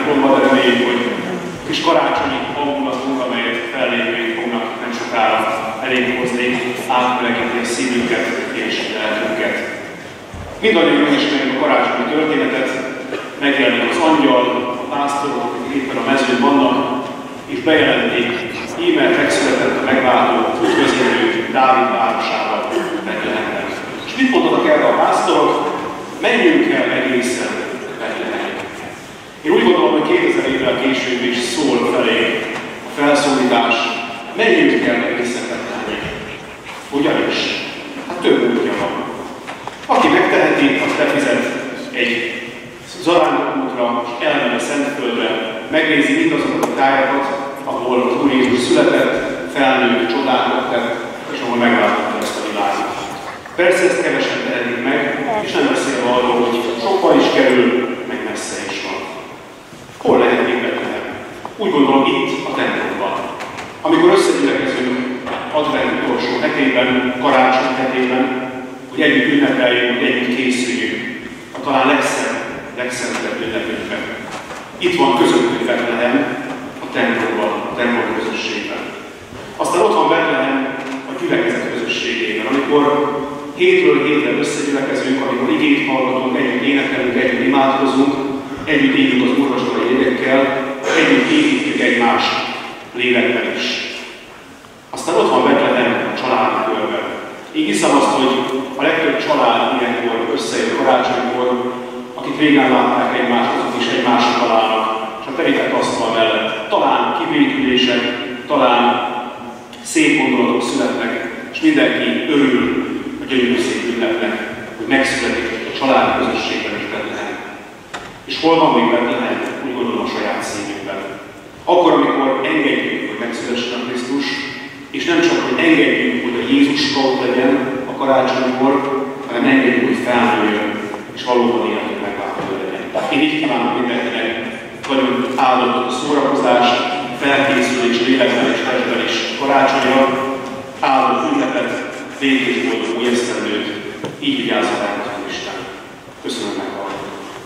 templomba, de reméljük, hogy kis karácsonyi hangulatunk, amelyet fellépőink fognak nem sokára elég hozni, átmelegíti a szívünket és lelkünket. Mindannyian megismerjük a karácsonyi történetet, megjelenik az angyal, a pásztorok, akik éppen a mezőn vannak, és bejelentik, íme megszületett a megváltó, üdvözítő Dávid városával Betlehemben. És mit mondanak erre a pásztorok? Menjünk el egészen Betlehemig. Én úgy gondolom, hogy 2000 évvel később is szól felé a felszólítás, menjünk el egészen Betlehemig. Ugyanis, hát több útja van. Aki megteheti, az befizet egy zarándokútra, és elmegy a Szentföldre, megnézi mindazokat a tájakat, ahol az Úr Jézus született, felnőtt, csodákat tett, és ahol megváltotta ezt a világot. Persze ezt kevesen tehetik meg, és nem beszélve arról, hogy sokkal is kerül, meg messze is van. Hol lehet még Betlehem? Úgy gondolom itt, a templomban. Amikor összegyülekezünk advent utolsó hetében, karácsony hetében, hogy együtt ünnepeljünk, hogy együtt készüljünk a talán legszentebb ünnepünkben. Itt van közöttünk Betlehem, a templomban, a templom közösségben. Aztán ott van Betlehem a gyülekezet közösségében, amikor hétről hétre összegyülekezünk, amikor igét hallgatunk, együtt énekelünk, együtt imádkozunk, együtt írjuk az úrvacsora jegyekkel, együtt építjük egymást lélekben is. Aztán ott van Betlehem a családi körben. Így hiszem azt, hogy a legtöbb család ilyenkor összejön karácsonykor, akik régen látták egymást, azok is egymásra találnak, és a terített asztal mellett talán kibékülések, talán szép gondolatok születnek, és mindenki örül a gyönyörű szép ünnepnek, hogy megszületik a család közösségben is Betlehem. És hol van még Betlehem? Úgy gondolom a saját szívünkben. Akkor, amikor engedjük, hogy megszülessen a Krisztus, és nem csak, hogy engedjük, hogy a Jézuska ott legyen a karácsonykor, hanem engedjük, hogy felnőjön, és valóban életű megváltó legyen. Én így kívánom mindenkinek nagyon áldott szórakozást, felkészülés lélekben és testben is karácsonyra, áldott ünnepet, békés boldog új esztendőt, így vigyázzon ránk az Isten. Köszönöm meghallgatást.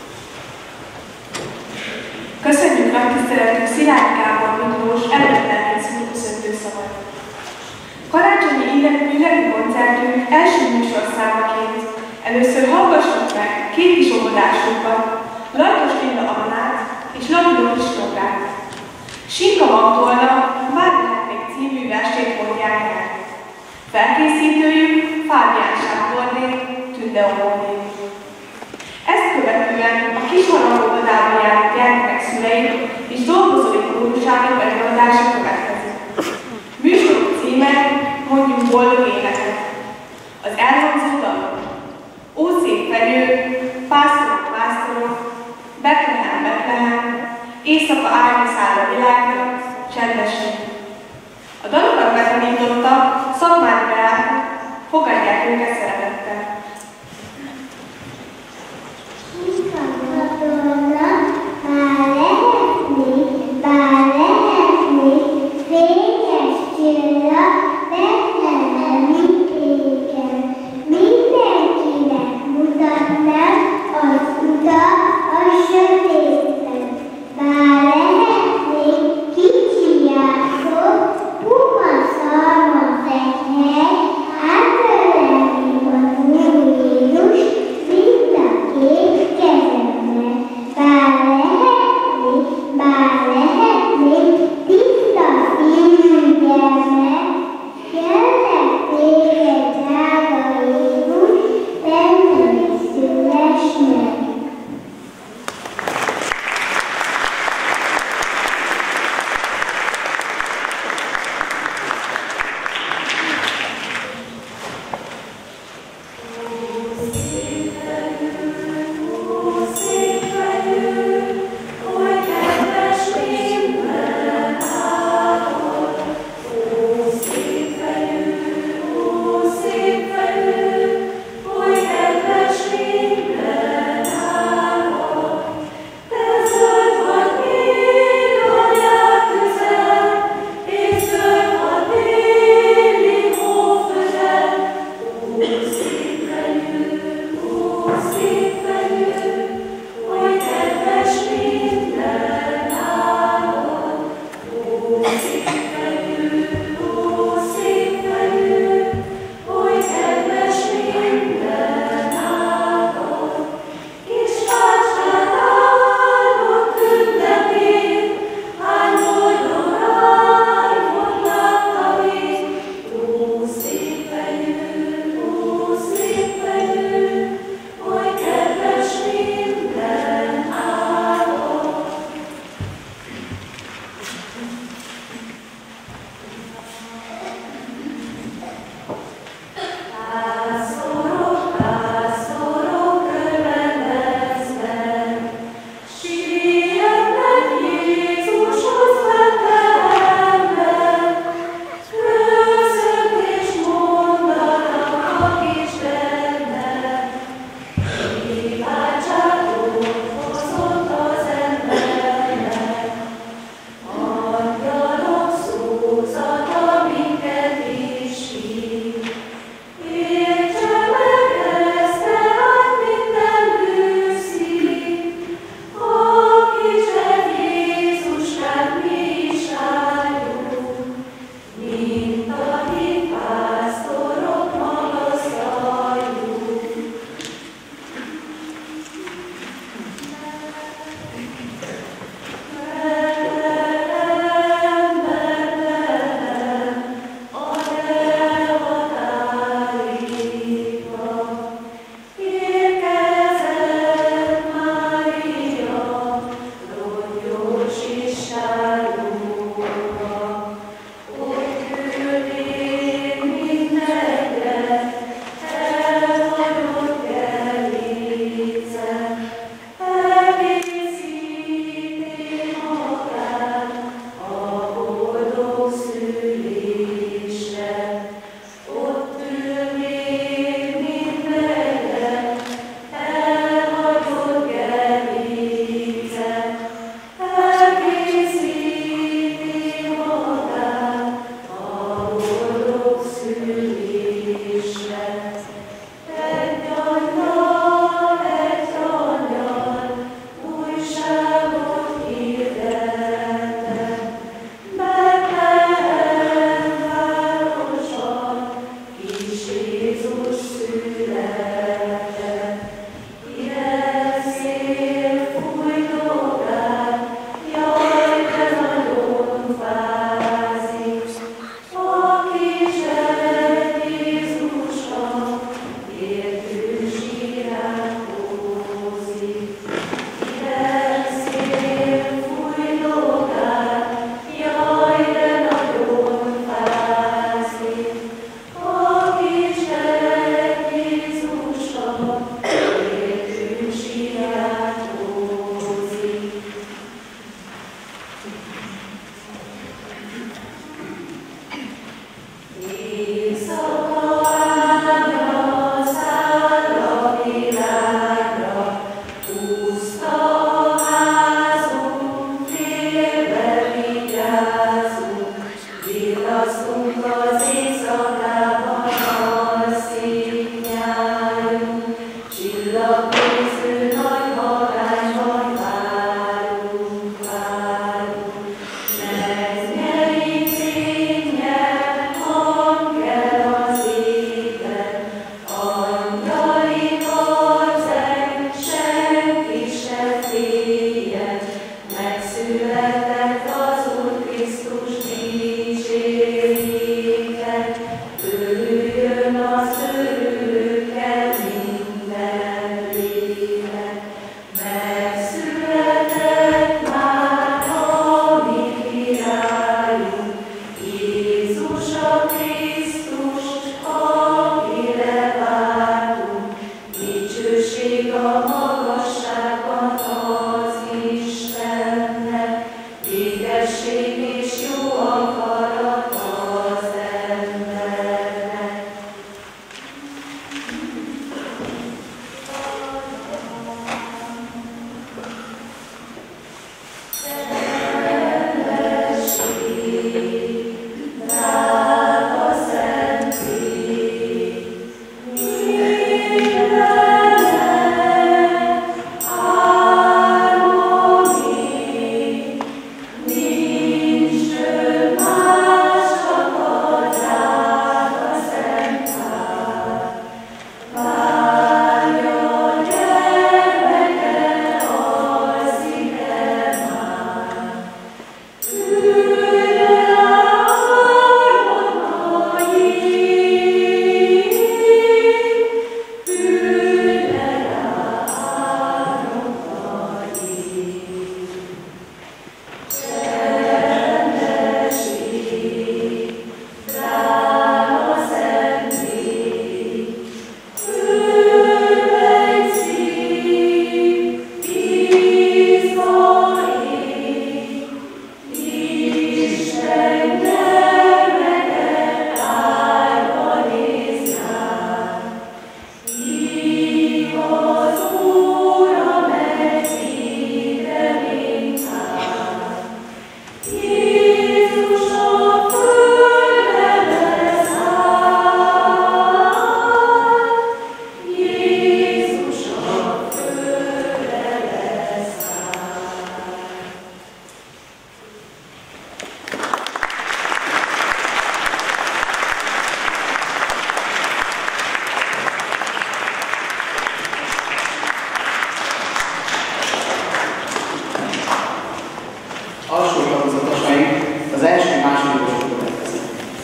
Köszönjük nagy tiszteletünk Szilárd Gábor Miklós előttelkész köszöntő szavait. Karácsonyi ünnepi koncertünk első műsorszámaként először hallgassuk meg két kis óvodásunkat, Lajtos Linda Annát és Lavidós Nógrát. Sinka Magdolna Már lehet még című versét mondják el. Felkészítőjük Fábián Sándorné, Tünde Omorné. Ezt követően a kisharangú óvodába járt gyermekek szülei és dolgozói kórusának előadása következik. Műsorok címe Mondjuk boldog éneket. Az elhangzó dalok: Ó szép fenyő, pásztorok, pásztorok, Betlehem, Betlehem, éjszaka állni száll a világra, csendesen. A dalokat betanította Szakmári Beáta, fogadják őket szeretettel. Bár lehetni, fényes csillag, Betlehemi égen. Mindenkinek mutatnám az utat a sötétben. Bár lehetnék kicsi játszó, puha szalma fekhet, átölelni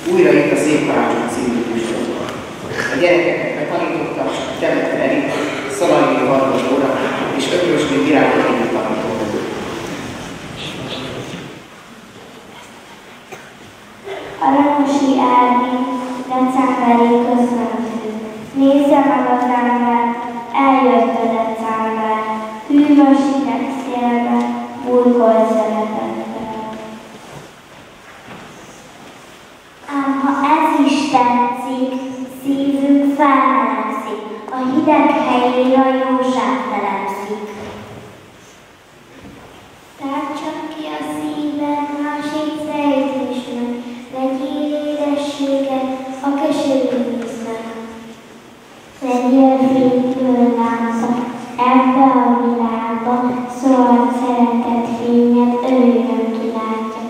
újra itt a Szép Karácsony című műsorban. A gyerekeknek betanította, Demet Erika, Szalai Kardos Dóra és Ökrösné Virág Károly tanítónő. Aranyosi Árvi, decemberi köszöntő. Nézze meg az ember, eljött a december, hűvös hideg szélbe, burkolt szeretettel. Ám ha ez is tetszik, szívünk felmelegzik, a hideg helyére a jóság telepszik. Tártsak ki a szíved, másik fejlődésnek, legyél édességet a keserű víznek. Legyél fényből lámpa, ebbe a világba, szóval szeretett fényed örökön kilátja.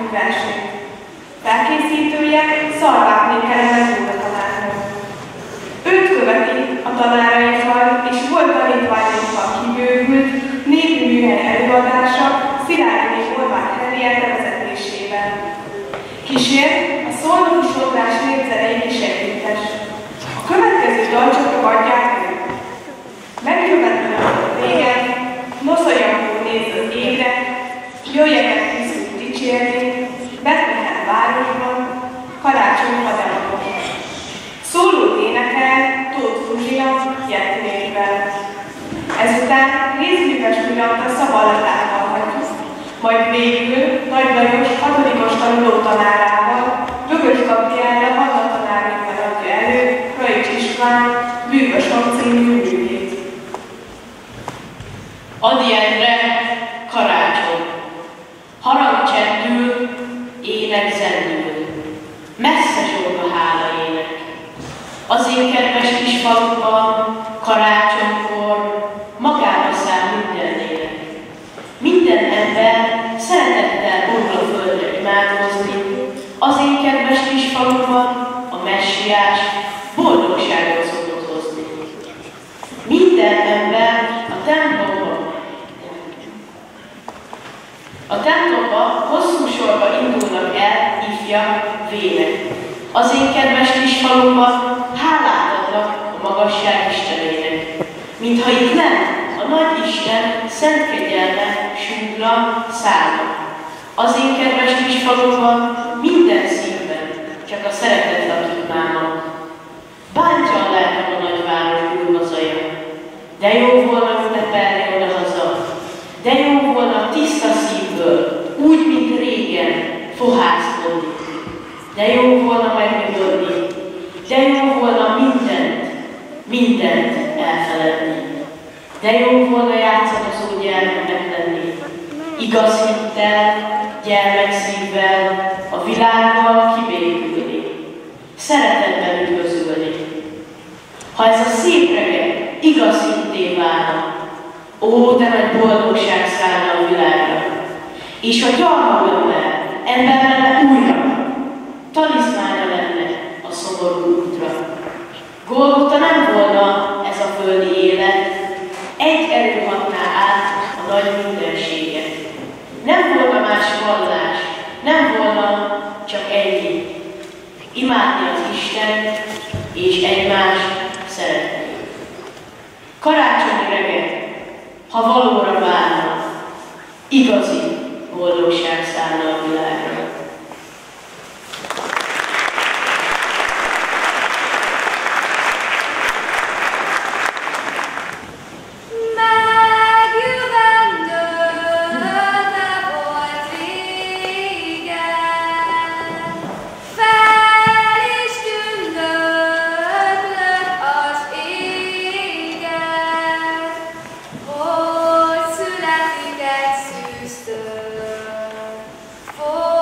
versét. Felkészítője Szarvátné Kelemen Góra tanárnő. Őt követi a tanáraikkal és volt tanítványokkal kibővült népi műhely előadása Szilágyi Horváth Henriette vezetésével. Kísér a Szolnoki Sodrás népzenei kísérletes. A következő dalcsokra adják ők. Megjövetlen a régen, noszolyamból néz az égre, jöjjenek Krisztust dicsérni, Betlehem városban, karácsony hadelapon. Szólót énekel Tóth Fruzsina Jetnékben. Ezután részműves pillanatra szavallatát hallhatjuk, majd végül Nagy Lajos 6-os tanuló tanárával, Bögös Gabriella Hanna tanárnővel adja elő Kraics István Bűvös Hang című művét. Adjendre karácsony, harang csendül, ének zendül, messze zsong a hála ének. Az én kedves kis faluban, karácsonykor magába száll minden ének. Minden ember szeretettel borul a földre imádkozni, az én kedves kis faluban a messiás boldogságot szokott hozni. Minden ember a templomba hosszú sorba indulnak el ifjak, vének. Az én kedves kis faluban hálát adnak a magasság Istenének. Mintha itt nem a nagy Isten szent kegyelme súgna szállna. Az én kedves kis faluban minden szívben csak a szeretet lakik máma. Bántja a lelkem a nagyváros gurmazaja. De jó volna ünnepelni odahaza, de jó volna tiszta szívből, úgy, mint régen, fohászkodni. De jó volna megnyugodni, de jó volna mindent elfeledni. De jó volna játszadozó gyermeknek lenni, igaz hittel, gyermekszívvel, a világgal kibékülni, szeretetben üdvözölni. Ha ez a szép reggel igaz hitté válna, ó, de nagy boldogság szállna a világra, és a gyarmatban ember lenne újra, talizmánya lenne a szomorú útra. Golgota nem volna ez a földi élet, egy erő hatná át a nagy mindenséget. Nem volna más vallás, nem volna csak ennyi. Imádni az Istent és egymást szeretni. Karácsonyi reggel, ha valóra válna, igazi boldogság szállna a világra. Oh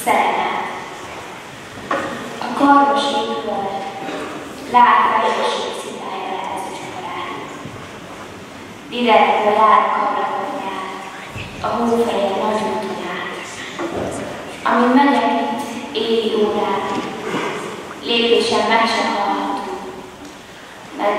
szerelem. A karmos égről lát fejlőség szitája lehez csakarán. Direktől jár kablakonyát, a hófeje nagy úton át. Amin megyek itt éli órán, lépésen meg sem hallható, mert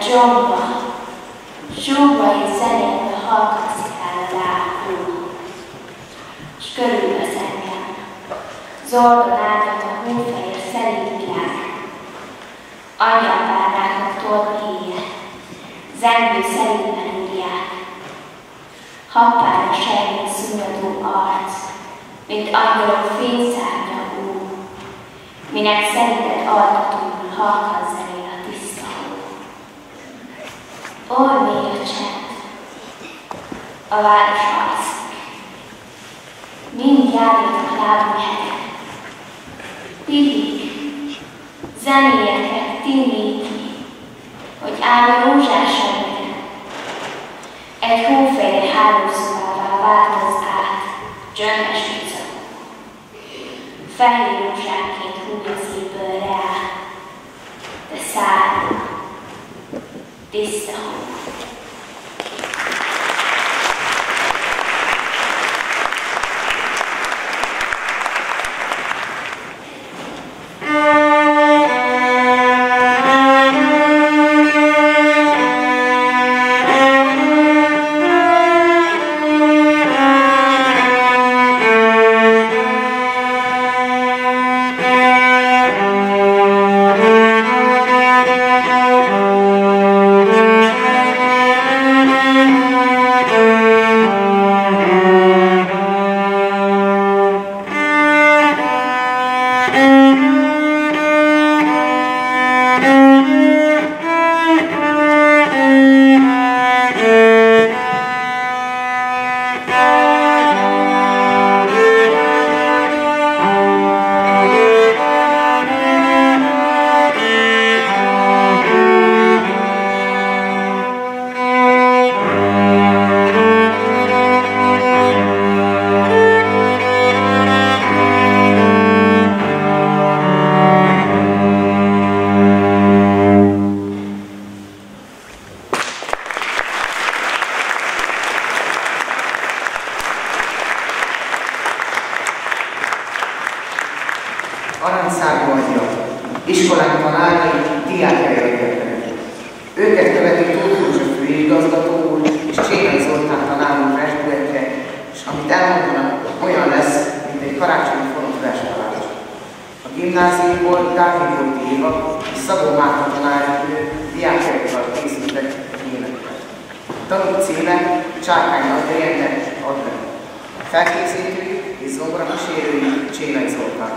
zsomba és zenélve hallgatszik el a lábhó. S körülvesz engem, zordon átad a hófehér szerint világ. Angyalpárnáknak tolt híje, zengő szerintben írják. Happára sejtett szunnyadó arc, mint angyalok fényszárnya ó, minek szerinted altatóul halkan zenél a tiszta hó. Ormély a csend, a város alszik, mind járjanak lábú helyek. Pihik, zenéjeket tinnéki, hogy áll a rózsás semmiken. Egy hófehér hálószobává változ át, csöndes vicakó. Fehér rózsáként húgya szívből reál, de száll, tiszta hó. Aranyszárú adja, iskolánk tanárai, diákjai érdekelnek. Őket követi Tóth József főigazgató úr és Csémei Zoltán tanárunk festőetje, és amit elmondanak, olyan lesz, mint egy karácsonyi fonott verstalálás. A gimnáziumból Dávid Éva és Szabó Márta tanárnő diákjaikkal készültek énekkel. A tanúk címe Csárkány Andrének Advent. Felkészítői és zongoramenői Csémei Zoltán.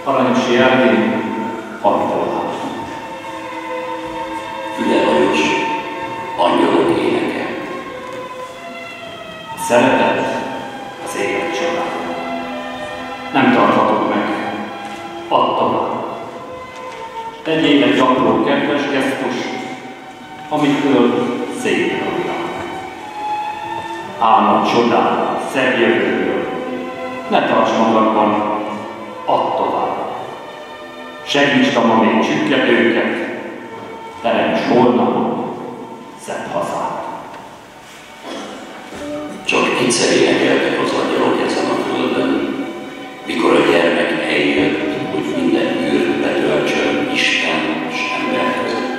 aranyos jelvén, Angyalát. Füle Lajos, angyalok éneke. A szeretet az élet családja. Nem tarthatok meg, add tovább. Tegyél egy apró kedves gesztus, amitől szép a világ. Álmod csodál, szebb jövőből, ne tarts magadban, add tovább. Segítsd a ma még csükketőket, teremts holnap szebb hazát. Csak egyszer énekeltek az angyalok ezen a földön, mikor a gyermek eljött, hogy minden űrt betöltsön Isten és ember között.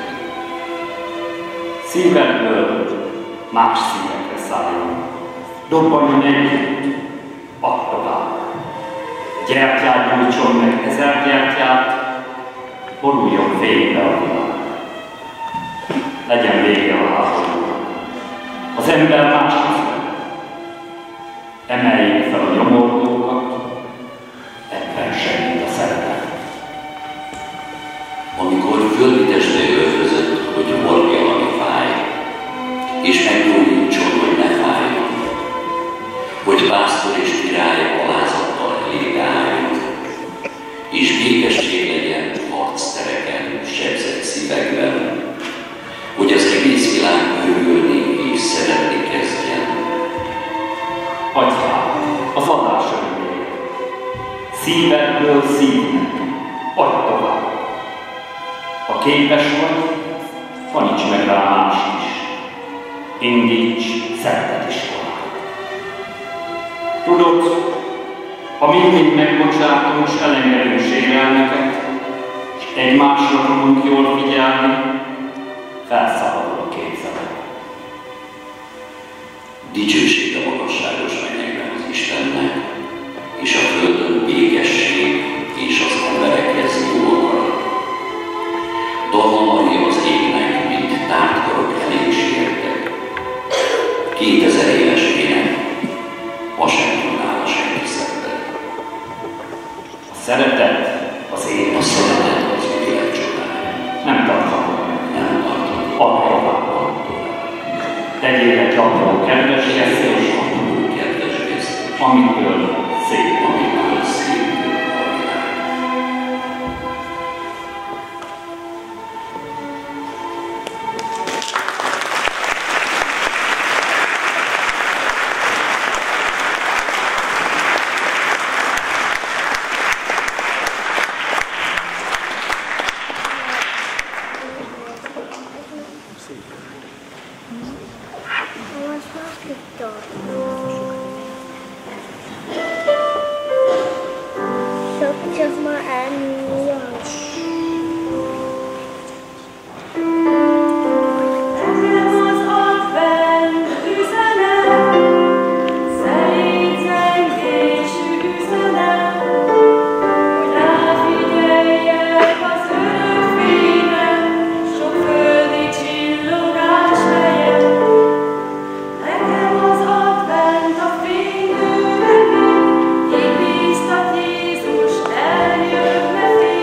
Szívedből más szívekre szálljon, dobbanjon együtt, add tovább. Gyertyát gyújtson meg 1000 gyertyát, boruljon végbe a világ. Legyen vége a háborúnak. Az ember más lett. Emeljék fel a nyomorgókat, ebben segít a szeretet. Amikor földi teste öltözött, hogy hordja, ami fáj, és meggyógyítson, hogy ne fájjon, hogy pásztor és király alázattal elébe álljon, és békesség legyen harctereken, sebzett szívekben, hogy az egész világ örülni és szeretni kezdjen. Atyám, az adás örömére, szívedből szívnek, adj tovább. Ha képes vagy, taníts meg rá más is. Indíts szeretet iskolát. Tudod, ha mindig megbocsátunk s elengedünk sérelmeket, és egymásra tudunk jól figyelni, felszabadul a képzelet. Dicsőség a magasságos mennyekben az Istennek, és a földön békesség és az emberekhez jó akarat. Dallamai az égnek, mint tárt karok elég sértek. 2000 éves ének, ma sem tudnála senki szenved. A szeretet az élet. A szeretet az élet csodája. Nem tarthatom meg. Nem tartom. Add tovább. Tegyél egy apró kedves gesztus, amitől szép a világ. Jézus eljön, ne félj!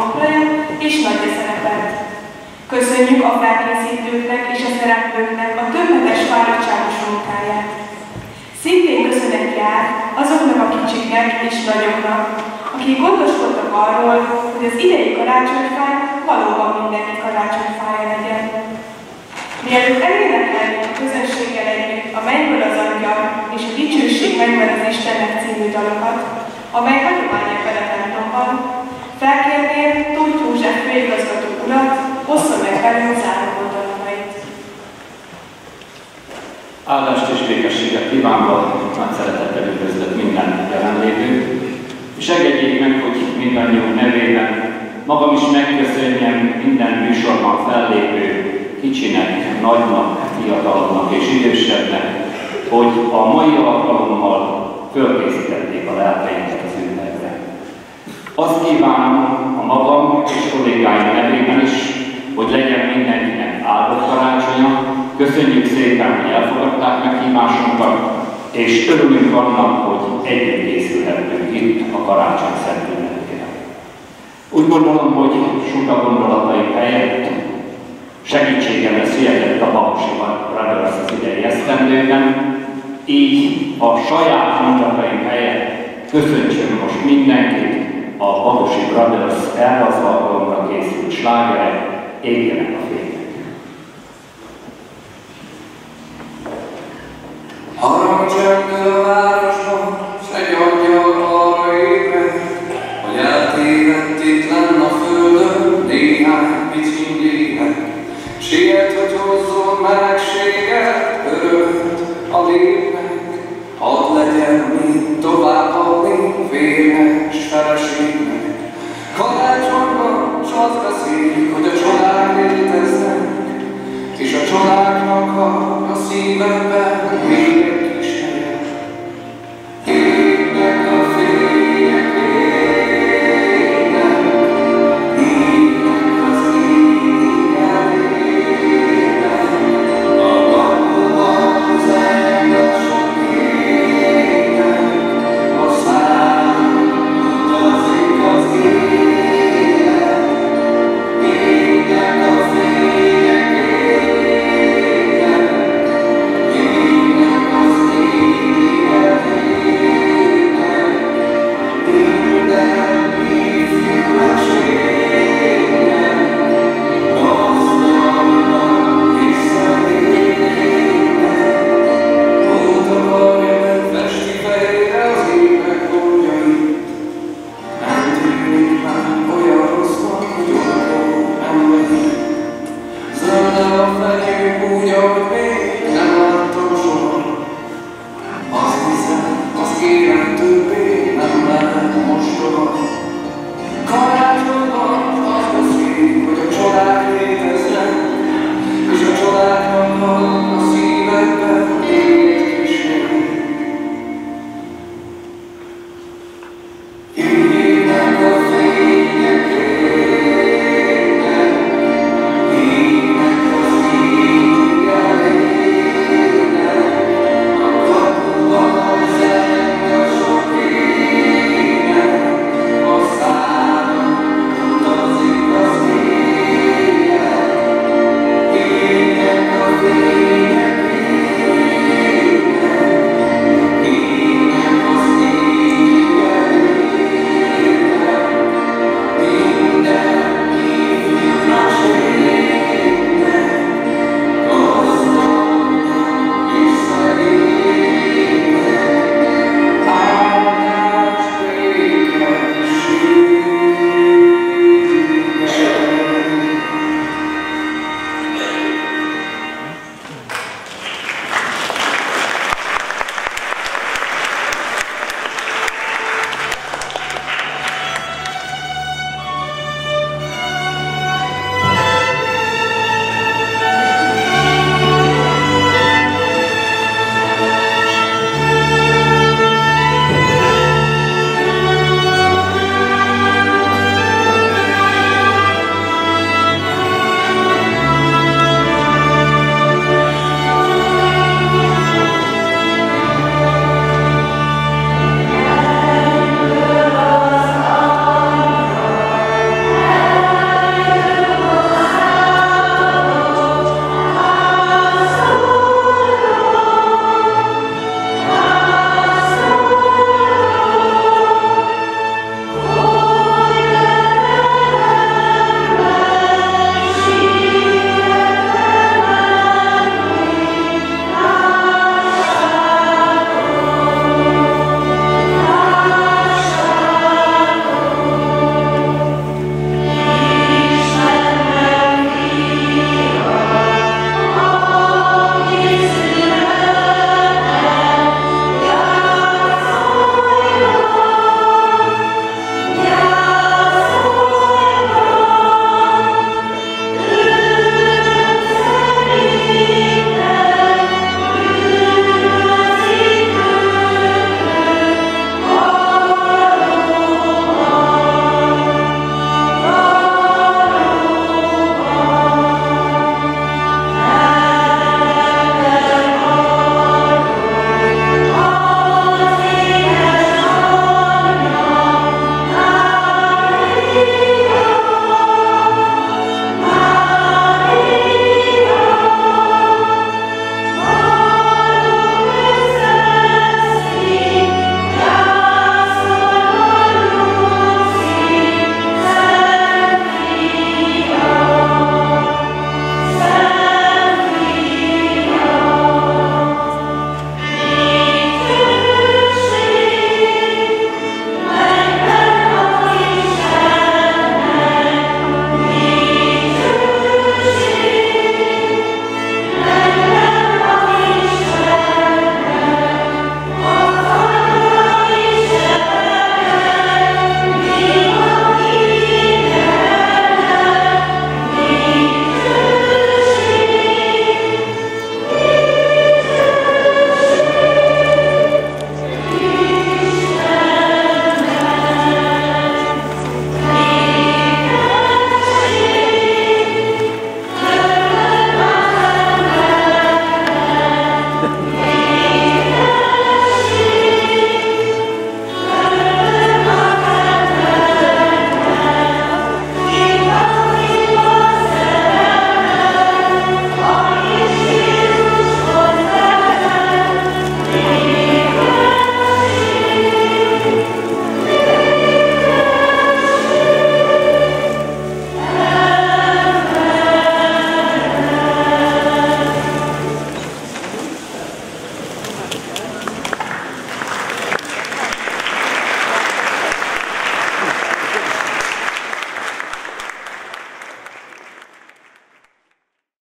Opraja és Nagyja szerepelt. Köszönjük a felkészítőknek és a szereplőknek a többhetes fáradtságos munkáját. Szintén köszönet jár azoknak a kicsiknek és nagyoknak, akik gondoskodtak arról, hogy az idei karácsonyfáj valóban mindenki karácsonyfája legyen. Mielőtt elénekelnénk a közönséggel együtt a Mennyből az Angyal és a Dicsőség megvan az Istennek című dalokat, amely hagyomány ebben a templomban, felkérném Tóth József főigazgató urat, ossza meg velünk záró gondolatait. Áldást és békességet kívánva, nagy szeretettel üdvözlök minden jelenlévőt, és engedjék meg, hogy mindannyiunk nevében magam is megköszönjem minden műsorban fellépő kicsinek, nagynak, fiatalnak és idősebbnek, hogy a mai alkalommal fölkészítették a lelkeinket az ünnepre. Azt kívánom a magam és kollégáim nevében is, hogy legyen mindenkinek áldott karácsonya. Köszönjük szépen, hogy elfogadták meghívásunkat, és örülünk annak, hogy együtt készülhettünk itt a karácsony szent ünnepére. Úgy gondolom, hogy Suta gondolataim helyett segítségemre született a Bagosi Brothers az idei esztendőben, így a saját mondataim helyett köszöntsön most mindenkit a Bagosi Brothers erre az alkalomra készült slágerek, Égjenek a fények. Harangcsendül a városban, s egy angyal arra ébred, hogy eltévedt itt lenn a földön néhány pici gyerek. Siet, hogy hozzon melegséget, örömet a lélnek, hadd legyen mit továbbadni férnek s feleségnek. Karácsonyban s azt beszélik, hogy a csodák léteznek, és a csodáknak a szívemben